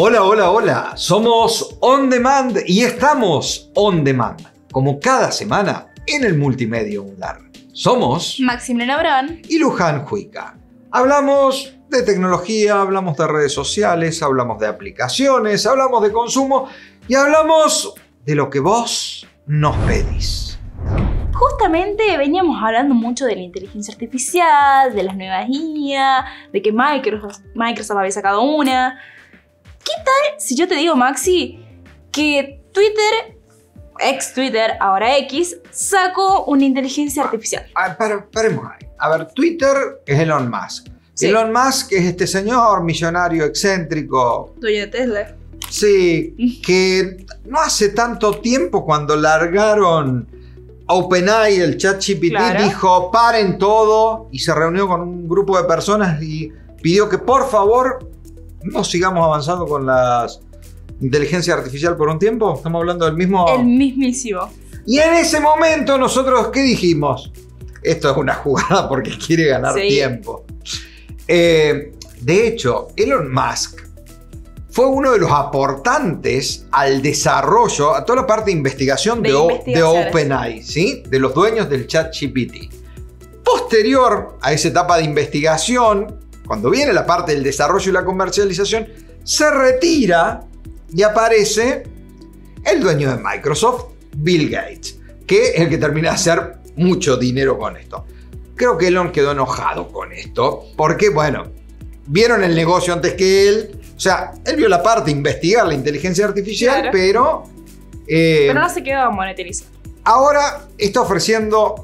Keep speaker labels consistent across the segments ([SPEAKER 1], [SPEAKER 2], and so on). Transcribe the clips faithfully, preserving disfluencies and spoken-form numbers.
[SPEAKER 1] Hola, hola, hola. Somos On Demand y estamos On Demand, como cada semana, en el Multimedia Undar. Somos
[SPEAKER 2] Maximiliano Abrán
[SPEAKER 1] y Luján Juica. Hablamos de tecnología, hablamos de redes sociales, hablamos de aplicaciones, hablamos de consumo y hablamos de lo que vos nos pedís.
[SPEAKER 2] Justamente veníamos hablando mucho de la inteligencia artificial, de las nuevas I A, de que Microsoft, Microsoft había sacado una. ¿Qué tal si yo te digo, Maxi, que Twitter, ex Twitter, ahora X, sacó una inteligencia artificial?
[SPEAKER 1] Ah, para, paremos ahí. A ver, Twitter es Elon Musk. Sí. Elon Musk es este señor millonario excéntrico.
[SPEAKER 2] Dueño de Tesla.
[SPEAKER 1] Sí, que no hace tanto tiempo cuando largaron OpenAI, el ChatGPT, claro, dijo paren todo y se reunió con un grupo de personas y pidió que por favor no sigamos avanzando con la inteligencia artificial por un tiempo. Estamos hablando del mismo...
[SPEAKER 2] El mismísimo.
[SPEAKER 1] Y en ese momento nosotros, ¿qué dijimos? Esto es una jugada porque quiere ganar sí. tiempo. Eh, de hecho, Elon Musk fue uno de los aportantes al desarrollo, a toda la parte de investigación de, de, de OpenAI, ¿sí? De los dueños del ChatGPT. Posterior a esa etapa de investigación, cuando viene la parte del desarrollo y la comercialización, se retira y aparece el dueño de Microsoft, Bill Gates, que es el que termina de hacer mucho dinero con esto. Creo que Elon quedó enojado con esto, porque, bueno, vieron el negocio antes que él. O sea, él vio la parte de investigar la inteligencia artificial, claro, pero... Eh,
[SPEAKER 2] pero no se quedó a monetizar.
[SPEAKER 1] Ahora está ofreciendo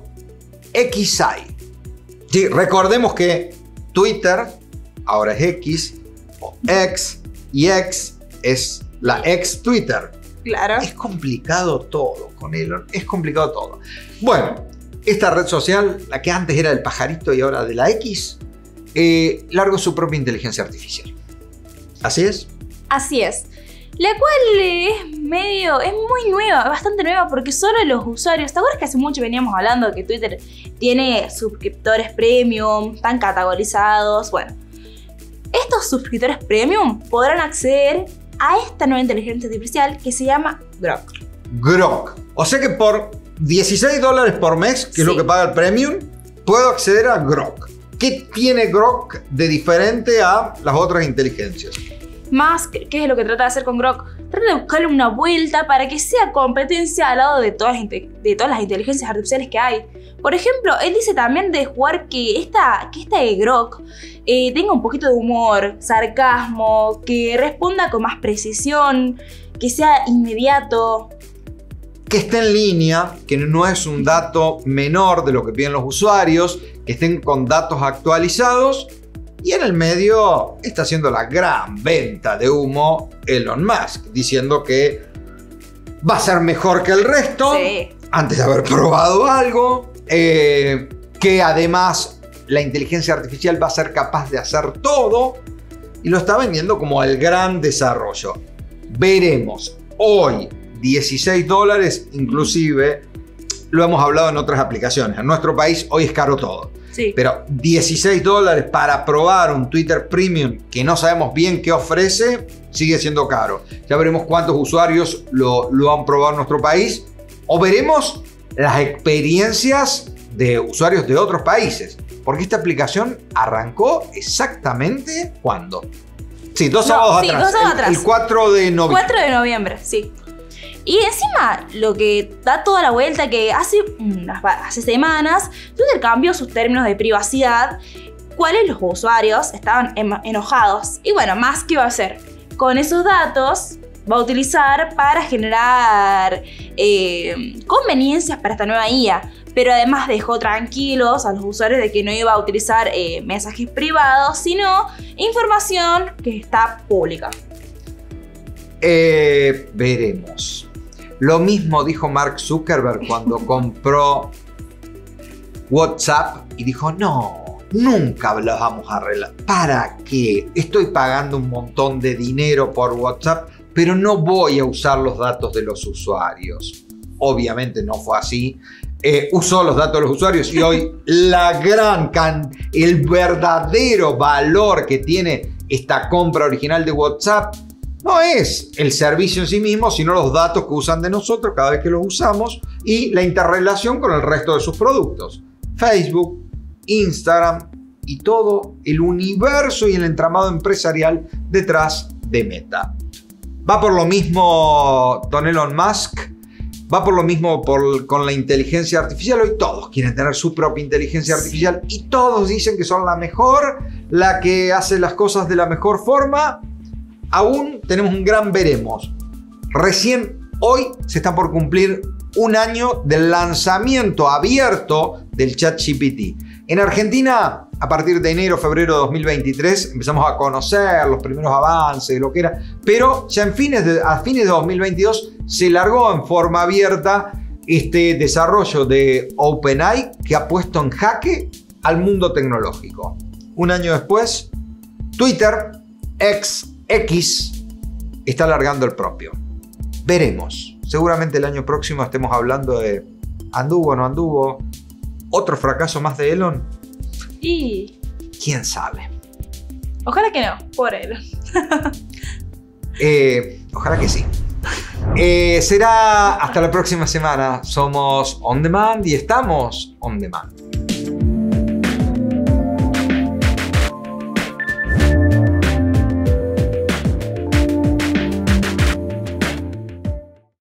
[SPEAKER 1] X I. Sí, recordemos que Twitter ahora es X, o X, y X es la ex Twitter.
[SPEAKER 2] Claro.
[SPEAKER 1] Es complicado todo con Elon, es complicado todo. Bueno, esta red social, la que antes era del pajarito y ahora de la X, eh, largó su propia inteligencia artificial. ¿Así es?
[SPEAKER 2] Así es. La cual es medio, es muy nueva, bastante nueva, porque solo los usuarios, ¿te acuerdas que hace mucho veníamos hablando que Twitter tiene suscriptores premium, están categorizados? Bueno, estos suscriptores premium podrán acceder a esta nueva inteligencia artificial que se llama Grok.
[SPEAKER 1] Grok. O sea que por dieciséis dólares por mes, que sí, es lo que paga el premium, puedo acceder a Grok. ¿Qué tiene Grok de diferente a las otras inteligencias?
[SPEAKER 2] Musk, ¿qué es lo que trata de hacer con Grok? Trata de buscarle una vuelta para que sea competencia al lado de todas, de todas las inteligencias artificiales que hay. Por ejemplo, él dice también de jugar que esta, que esta de Grok eh, tenga un poquito de humor, sarcasmo, que responda con más precisión, que sea inmediato.
[SPEAKER 1] Que esté en línea, que no es un dato menor de lo que piden los usuarios, que estén con datos actualizados. Y en el medio está haciendo la gran venta de humo Elon Musk, diciendo que va a ser mejor que el resto, sí, antes de haber probado algo, eh, que además la inteligencia artificial va a ser capaz de hacer todo, y lo está vendiendo como el gran desarrollo. Veremos hoy dieciséis dólares, inclusive lo hemos hablado en otras aplicaciones. En nuestro país hoy es caro todo.
[SPEAKER 2] Sí.
[SPEAKER 1] Pero dieciséis dólares para probar un Twitter Premium que no sabemos bien qué ofrece, sigue siendo caro. Ya veremos cuántos usuarios lo, lo han probado en nuestro país, o veremos las experiencias de usuarios de otros países. Porque esta aplicación arrancó exactamente ¿cuándo? Sí, dos
[SPEAKER 2] no,
[SPEAKER 1] sábados
[SPEAKER 2] sí,
[SPEAKER 1] atrás.
[SPEAKER 2] Dos sábados
[SPEAKER 1] el,
[SPEAKER 2] atrás.
[SPEAKER 1] el cuatro de noviembre.
[SPEAKER 2] cuatro de noviembre, sí. Y encima, lo que da toda la vuelta, que hace, unas, hace semanas Twitter cambió sus términos de privacidad, cuales los usuarios estaban enojados. Y bueno, más que va a hacer con esos datos, va a utilizar para generar eh, conveniencias para esta nueva I A. Pero además dejó tranquilos a los usuarios de que no iba a utilizar eh, mensajes privados, sino información que está pública.
[SPEAKER 1] Eh, veremos. Lo mismo dijo Mark Zuckerberg cuando compró WhatsApp y dijo, no, nunca los vamos a arreglar. ¿Para qué? Estoy pagando un montón de dinero por WhatsApp, pero no voy a usar los datos de los usuarios. Obviamente no fue así. Eh, usó los datos de los usuarios y hoy la gran can, el verdadero valor que tiene esta compra original de WhatsApp no es el servicio en sí mismo, sino los datos que usan de nosotros cada vez que los usamos y la interrelación con el resto de sus productos. Facebook, Instagram y todo el universo y el entramado empresarial detrás de Meta. Va por lo mismo don Elon Musk, va por lo mismo por, con la inteligencia artificial. Hoy todos quieren tener su propia inteligencia artificial y todos dicen que son la mejor, la que hace las cosas de la mejor forma. Aún tenemos un gran veremos. Recién hoy se está por cumplir un año del lanzamiento abierto del ChatGPT. En Argentina, a partir de enero, febrero de dos mil veintitrés, empezamos a conocer los primeros avances de lo que era, pero ya en fines de, a fines de dos mil veintidós se largó en forma abierta este desarrollo de OpenAI que ha puesto en jaque al mundo tecnológico. Un año después, Twitter, ex X, está largando el propio. Veremos. Seguramente el año próximo estemos hablando de ¿anduvo o no anduvo? ¿Otro fracaso más de Elon?
[SPEAKER 2] Y...
[SPEAKER 1] ¿quién sabe?
[SPEAKER 2] Ojalá que no, por Elon.
[SPEAKER 1] eh, ojalá que sí. Eh, será hasta la próxima semana. Somos On Demand y estamos On Demand.